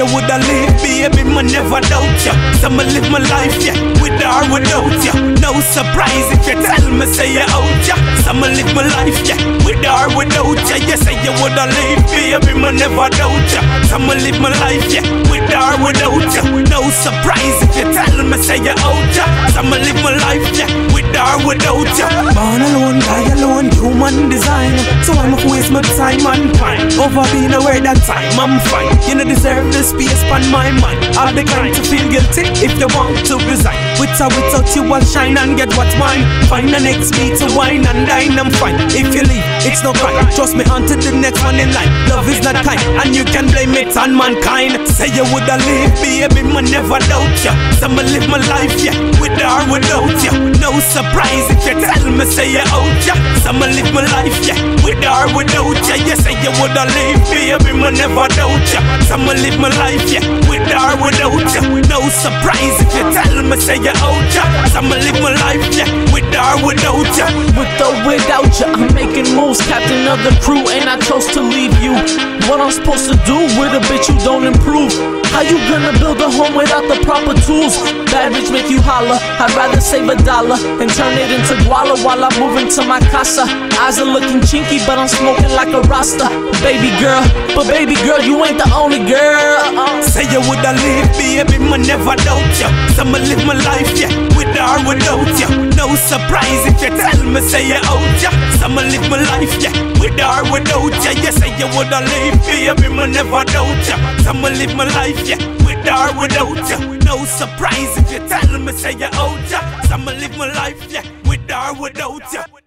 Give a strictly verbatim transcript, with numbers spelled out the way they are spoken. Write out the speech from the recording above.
you woulda live, baby, me never doubt ya. So me live my life, yeah, with or without ya. No surprise if you tell me say you out ya. So me live my life, yeah, with or without ya. You say you woulda live, baby, me never doubt ya. So me live my life, yeah, with or without ya. No surprise if you tell me say you out ya. So me live my life, yeah, with or without ya. Born alone, die alone, human design. So I'ma waste my time and fine. Over being aware that time I'm fine. You don't deserve the space on my mind. I'll be kind to feel guilty if you want to resign. With or without you I'll shine and get what's mine. Find the next me to wine and dine, I'm fine. If you leave, it's no crime. Trust me on to the next one in line. Love is not kind, and you can blame it on mankind. Say you woulda live, baby, me never doubt ya. So me live my life, yeah, with or without ya. No surprise if you tell me say you out ya. So me live my life, yeah, with or without ya. You say you woulda live, baby, me never doubt ya. So me live my life, yeah, with or without ya. No surprise if you tell me say you out ya. So me live my life, yeah, with or without ya. With or without ya, I'm making moves, captain of the crew, and I chose to leave you. What I'm supposed to do with a bitch who don't improve? How you gonna build a home without the proper tools? Bad bitch make you holler, I'd rather save a dollar and turn it into guala while I'm moving to my casa. Eyes are looking chinky, but I'm smoking like a Rasta. Baby girl, but baby girl, you ain't the only girl. uh-uh. Say you woulda live, baby, me never doubt ya. So me live my life, yeah, with or without ya. No surprise if you tell me say you out ya. So me live my life, yeah, with or without ya. You say you woulda live, baby, me never doubt ya. So me live my life, yeah, with or without ya. No surprise if you tell me say you out ya. So me live my life, yeah, with or without ya.